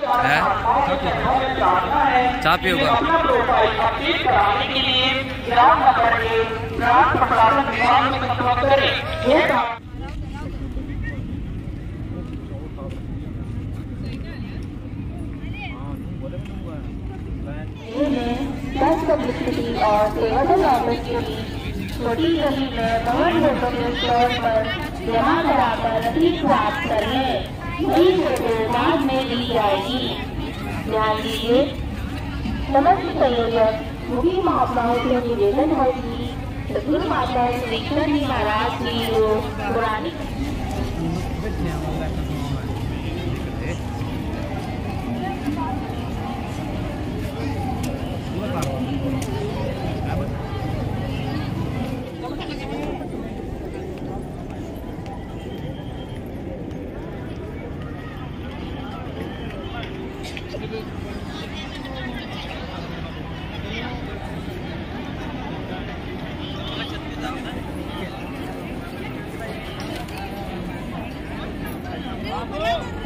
है चाय पियोगा? पब्लिसिटी और फेवरेबल अपॉर्चुनिटी छोटी गली में भवन लोकल स्टोर पर जमा कराकर रसीद प्राप्त कर लें। नई फोटो बाद में दी जाएगी। ध्यान दीजिए, समस्त संयोजक मुखी महात्माओं से निवेदन है कि सभी माता निरीक्षण की महाराज की जो पुरानी Oh!